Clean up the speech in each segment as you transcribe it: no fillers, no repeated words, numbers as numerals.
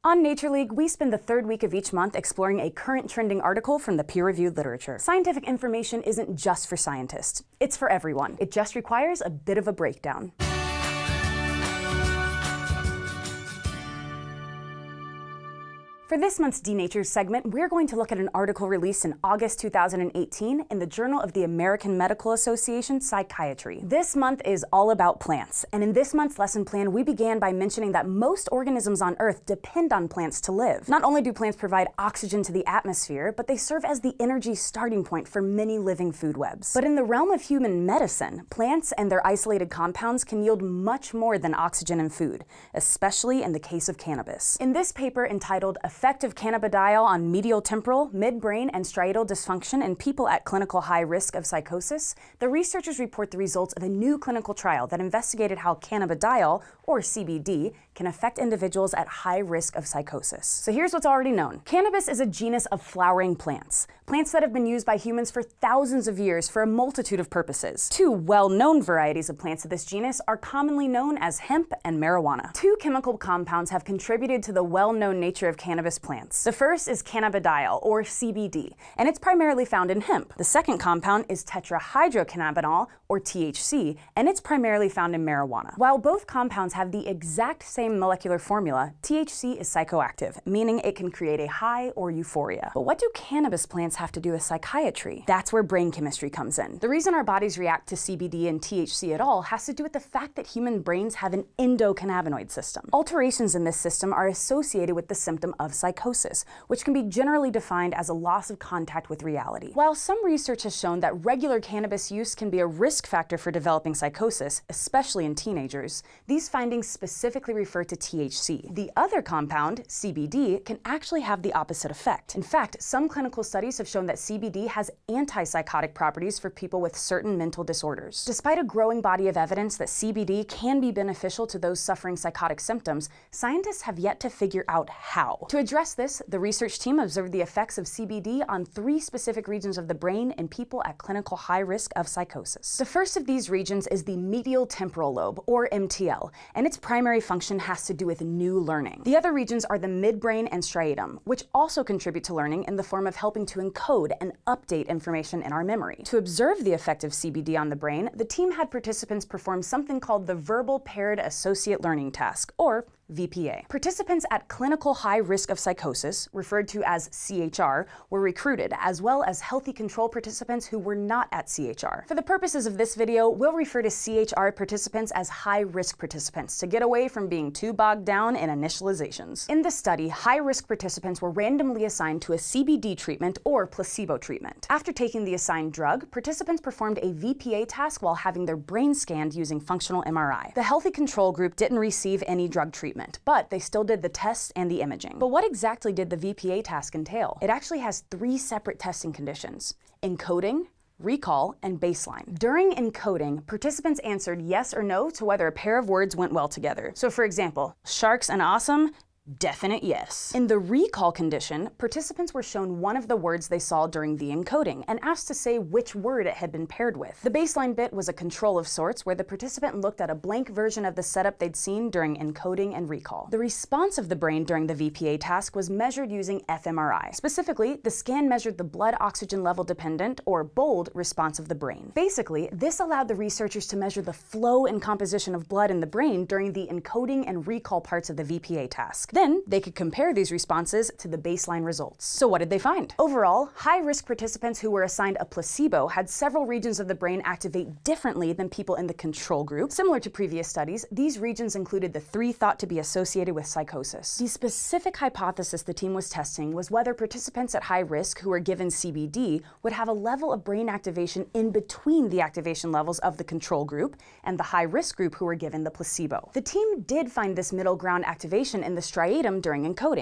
On Nature League, we spend the third week of each month exploring a current trending article from the peer-reviewed literature. Scientific information isn't just for scientists. It's for everyone. It just requires a bit of a breakdown. For this month's Denatured segment, we're going to look at an article released in August 2018 in the Journal of the American Medical Association Psychiatry. This month is all about plants, and in this month's lesson plan, we began by mentioning that most organisms on Earth depend on plants to live. Not only do plants provide oxygen to the atmosphere, but they serve as the energy starting point for many living food webs. But in the realm of human medicine, plants and their isolated compounds can yield much more than oxygen and food, especially in the case of cannabis. In this paper entitled Effective Cannabidiol on Medial Temporal, Midbrain, and Striatal Dysfunction in People at Clinical High Risk of Psychosis, the researchers report the results of a new clinical trial that investigated how cannabidiol, or CBD, can affect individuals at high risk of psychosis. So here's what's already known. Cannabis is a genus of flowering plants. Plants that have been used by humans for thousands of years for a multitude of purposes. Two well-known varieties of plants of this genus are commonly known as hemp and marijuana. Two chemical compounds have contributed to the well-known nature of cannabis plants. The first is cannabidiol, or CBD, and it's primarily found in hemp. The second compound is TETRAHYDROCANNABINOL, or THC, and it's primarily found in marijuana. While both compounds have the exact same molecular formula, THC is psychoactive, meaning it can create a high or euphoria. But what do cannabis plants have to do with psychiatry? That's where brain chemistry comes in. The reason our bodies react to CBD and THC at all has to do with the fact that human brains have an endocannabinoid system. Alterations in this system are associated with the symptom of psychosis, which can be generally defined as a loss of contact with reality. While some research has shown that regular cannabis use can be a risk factor for developing psychosis, especially in teenagers, these findings specifically refer to THC. The other compound, CBD, can actually have the opposite effect. In fact, some clinical studies have shown that CBD has antipsychotic properties for people with certain mental disorders. Despite a growing body of evidence that CBD can be beneficial to those suffering psychotic symptoms, scientists have yet to figure out how. To address this, the research team observed the effects of CBD on 3 specific regions of the brain in people at clinical high risk of psychosis. The first of these regions is the medial temporal lobe, or MTL, and its primary function has to do with new learning. The other regions are the midbrain and striatum, which also contribute to learning in the form of helping to encode and update information in our memory. To observe the effect of CBD on the brain, the team had participants perform something called the Verbal Paired Associate Learning Task, or VPA. Participants at clinical high risk of psychosis, referred to as CHR, were recruited, as well as healthy control participants who were not at CHR. For the purposes of this video, we'll refer to CHR participants as high-risk participants to get away from being too bogged down in initializations. In this study, high-risk participants were randomly assigned to a CBD treatment or placebo treatment. After taking the assigned drug, participants performed a VPA task while having their brain scanned using functional MRI. The healthy control group didn't receive any drug treatment, but they still did the tests and the imaging. But what exactly did the VPA task entail? It actually has 3 separate testing conditions: encoding, recall, and baseline. During encoding, participants answered yes or no to whether a pair of words went well together. So for example, sharks and awesome, definite yes. In the recall condition, participants were shown one of the words they saw during the encoding and asked to say which word it had been paired with. The baseline bit was a control of sorts where the participant looked at a blank version of the setup they'd seen during encoding and recall. The response of the brain during the VPA task was measured using fMRI. Specifically, the scan measured the blood oxygen level dependent, or BOLD, response of the brain. Basically, this allowed the researchers to measure the flow and composition of blood in the brain during the encoding and recall parts of the VPA task. Then, they could compare these responses to the baseline results. So what did they find? Overall, high-risk participants who were assigned a placebo had several regions of the brain activate differently than people in the control group. Similar to previous studies, these regions included the 3 thought to be associated with psychosis. The specific hypothesis the team was testing was whether participants at high risk who were given CBD would have a level of brain activation in between the activation levels of the control group and the high-risk group who were given the placebo. The team did find this middle ground activation in the striatum during encoding,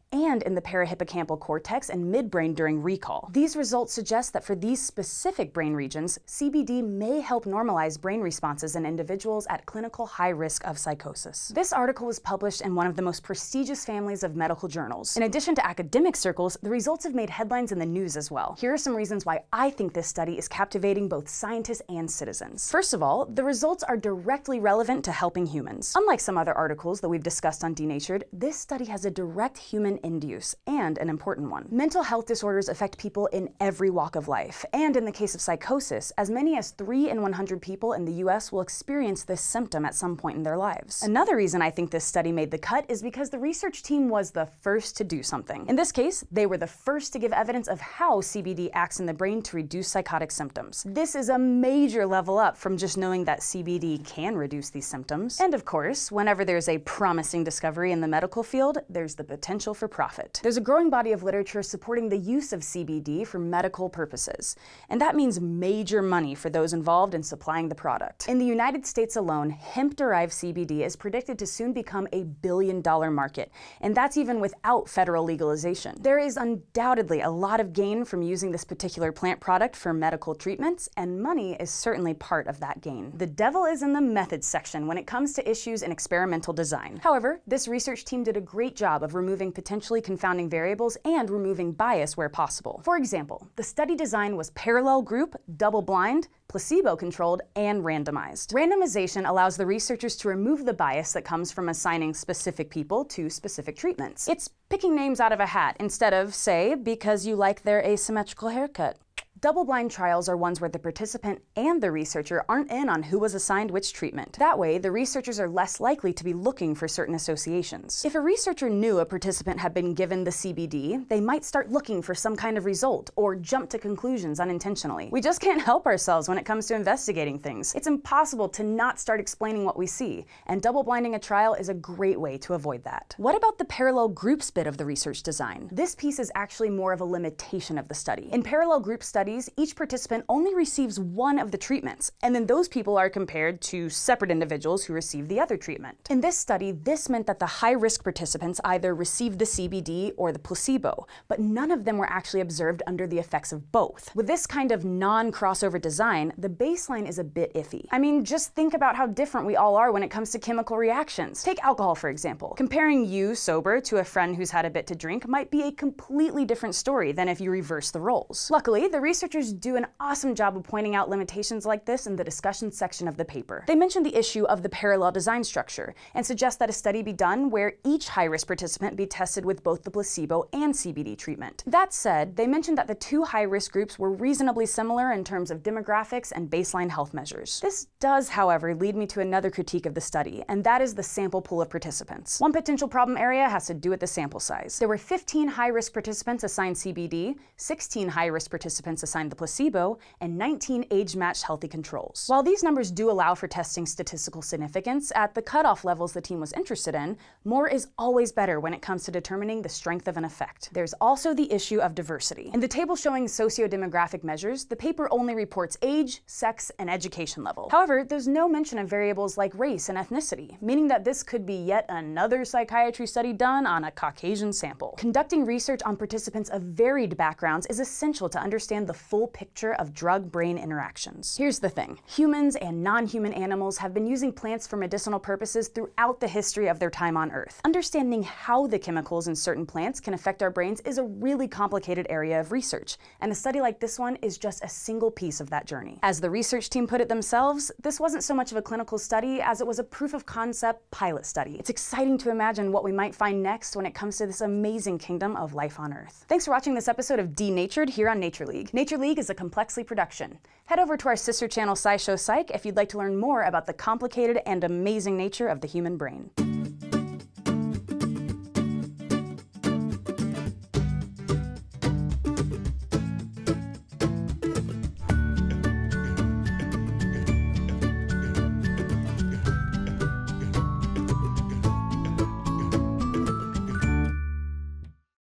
and in the parahippocampal cortex and midbrain during recall. These results suggest that for these specific brain regions, CBD may help normalize brain responses in individuals at clinical high risk of psychosis. This article was published in one of the most prestigious families of medical journals. In addition to academic circles, the results have made headlines in the news as well. Here are some reasons why I think this study is captivating both scientists and citizens. First of all, the results are directly relevant to helping humans. Unlike some other articles that we've discussed on Denatured, this study has a direct human end use, and an important one. Mental health disorders affect people in every walk of life, and in the case of psychosis, as many as 3 in 100 people in the US will experience this symptom at some point in their lives. Another reason I think this study made the cut is because the research team was the first to do something. In this case, they were the first to give evidence of how CBD acts in the brain to reduce psychotic symptoms. This is a major level up from just knowing that CBD can reduce these symptoms. And of course, whenever there's a promising discovery in the medical field, there's the potential for profit. There's a growing body of literature supporting the use of CBD for medical purposes, and that means major money for those involved in supplying the product. In the United States alone, hemp-derived CBD is predicted to soon become a billion-dollar market, and that's even without federal legalization. There is undoubtedly a lot of gain from using this particular plant product for medical treatments, and money is certainly part of that gain. The devil is in the methods section when it comes to issues in experimental design. However, this research team did a great job of removing potentially confounding variables and removing bias where possible. For example, the study design was parallel group, double-blind, placebo-controlled, and randomized. Randomization allows the researchers to remove the bias that comes from assigning specific people to specific treatments. It's picking names out of a hat instead of, say, because you like their asymmetrical haircut. Double-blind trials are ones where the participant and the researcher aren't in on who was assigned which treatment. That way, the researchers are less likely to be looking for certain associations. If a researcher knew a participant had been given the CBD, they might start looking for some kind of result or jump to conclusions unintentionally. We just can't help ourselves when it comes to investigating things. It's impossible to not start explaining what we see, and double-blinding a trial is a great way to avoid that. What about the parallel groups bit of the research design? This piece is actually more of a limitation of the study. In parallel group studies, each participant only receives one of the treatments, and then those people are compared to separate individuals who receive the other treatment. In this study, this meant that the high-risk participants either received the CBD or the placebo, but none of them were actually observed under the effects of both. With this kind of non-crossover design, the baseline is a bit iffy. I mean, just think about how different we all are when it comes to chemical reactions. Take alcohol, for example. Comparing you sober to a friend who's had a bit to drink might be a completely different story than if you reverse the roles. Luckily, the researchers do an awesome job of pointing out limitations like this in the discussion section of the paper. They mention the issue of the parallel design structure and suggest that a study be done where each high-risk participant be tested with both the placebo and CBD treatment. That said, they mentioned that the two high-risk groups were reasonably similar in terms of demographics and baseline health measures. This does, however, lead me to another critique of the study, and that is the sample pool of participants. One potential problem area has to do with the sample size. There were 15 high-risk participants assigned CBD, 16 high-risk participants assigned the placebo, and 19 age-matched healthy controls. While these numbers do allow for testing statistical significance, at the cutoff levels the team was interested in, more is always better when it comes to determining the strength of an effect. There's also the issue of diversity. In the table showing socio-demographic measures, the paper only reports age, sex, and education level. However, there's no mention of variables like race and ethnicity, meaning that this could be yet another psychiatry study done on a Caucasian sample. Conducting research on participants of varied backgrounds is essential to understand the full picture of drug-brain interactions. Here's the thing. Humans and non-human animals have been using plants for medicinal purposes throughout the history of their time on Earth. Understanding how the chemicals in certain plants can affect our brains is a really complicated area of research, and a study like this one is just a single piece of that journey. As the research team put it themselves, this wasn't so much of a clinical study as it was a proof of concept pilot study. It's exciting to imagine what we might find next when it comes to this amazing kingdom of life on Earth. Thanks for watching this episode of Denatured here on Nature League. Nature League is a Complexly production. Head over to our sister channel SciShow Psych if you'd like to learn more about the complicated and amazing nature of the human brain.